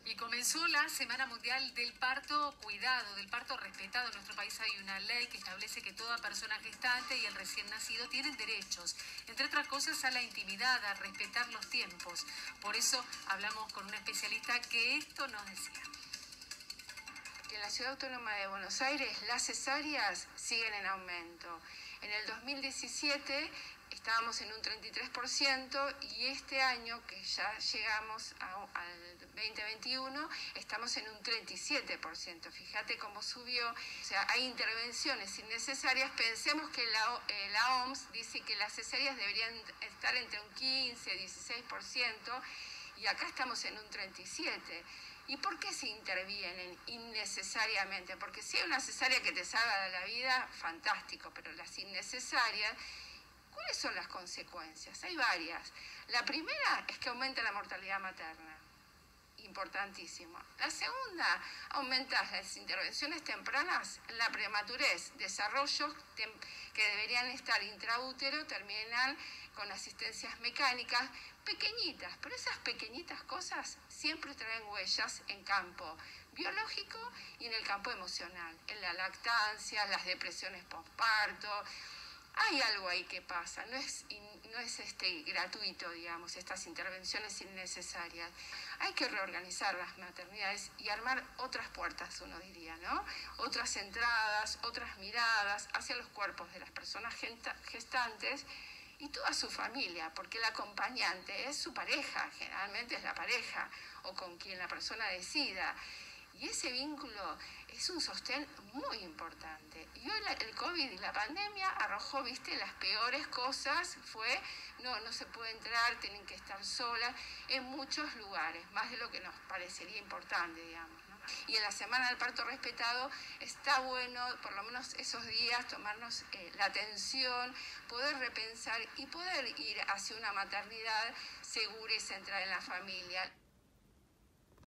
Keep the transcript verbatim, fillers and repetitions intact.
Y comenzó la Semana Mundial del Parto Cuidado, del parto respetado. En nuestro país hay una ley que establece que toda persona gestante y el recién nacido tienen derechos, entre otras cosas, a la intimidad, a respetar los tiempos. Por eso hablamos con una especialista que esto nos decía. En la Ciudad Autónoma de Buenos Aires las cesáreas siguen en aumento. En el dos mil diecisiete estábamos en un treinta y tres por ciento y este año, que ya llegamos a, al veinte veintiuno, estamos en un treinta y siete por ciento. Fíjate cómo subió. O sea, hay intervenciones innecesarias. Pensemos que la, eh, la O M S dice que las cesáreas deberían estar entre un quince y dieciséis por ciento y acá estamos en un treinta y siete por ciento. ¿Y por qué se intervienen innecesariamente? Porque si hay una cesárea que te salva de la vida, fantástico, pero las innecesarias, ¿cuáles son las consecuencias? Hay varias. La primera es que aumenta la mortalidad materna. Importantísimo. La segunda, aumentas las intervenciones tempranas, la prematurez, desarrollos que deberían estar intraútero terminan con asistencias mecánicas pequeñitas, pero esas pequeñitas cosas siempre traen huellas en campo biológico y en el campo emocional, en la lactancia, las depresiones postparto. Hay algo ahí que pasa, no es, no es este, gratuito, digamos, estas intervenciones innecesarias. Hay que reorganizar las maternidades y armar otras puertas, uno diría, ¿no? Otras entradas, otras miradas hacia los cuerpos de las personas gestantes y toda su familia, porque el acompañante es su pareja, generalmente es la pareja, o con quien la persona decida. Y ese vínculo es un sostén muy importante. Y hoy la, el COVID y la pandemia arrojó, viste, las peores cosas. Fue, no, no se puede entrar, tienen que estar solas en muchos lugares, más de lo que nos parecería importante, digamos, ¿no? Y en la Semana del Parto Respetado está bueno, por lo menos esos días, tomarnos eh, la atención, poder repensar y poder ir hacia una maternidad segura y centrada en la familia.